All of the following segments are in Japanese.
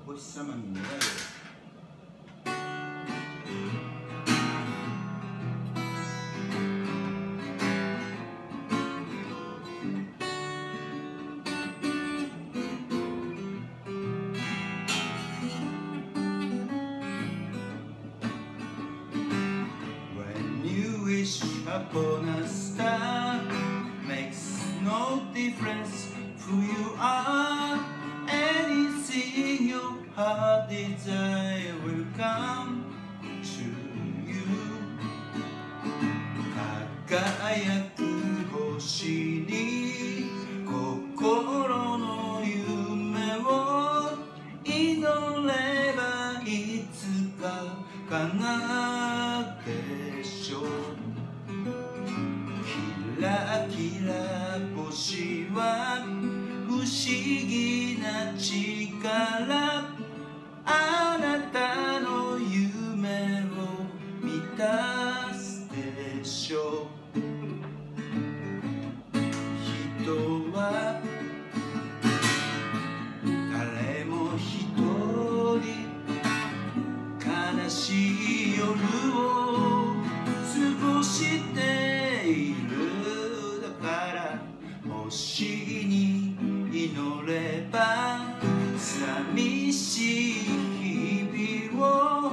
星様に願いを。Upon a star makes no difference who you are. Anything your heart desire will come to you. 輝く星に心の夢を祈ればいつか叶うでしょう。キラキラ星は不思議な力、あなたの夢を満たすでしょう。人は誰も一人悲しい夜を過ごしている。星に祈れば寂しい日々を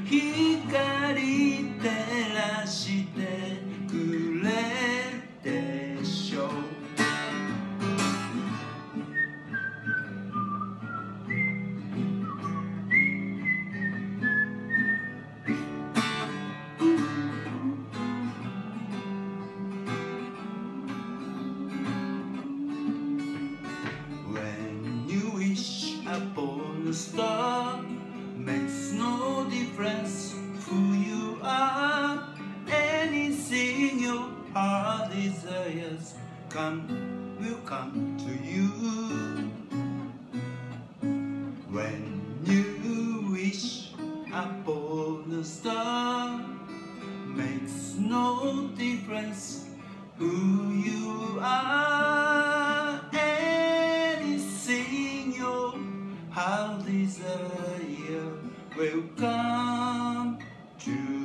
光照らしてくれるでしょう。Upon a star makes no difference who you are. Anything your heart desires will come to you. When you wish upon a star makes no difference who you are. Anything your heart desire will come to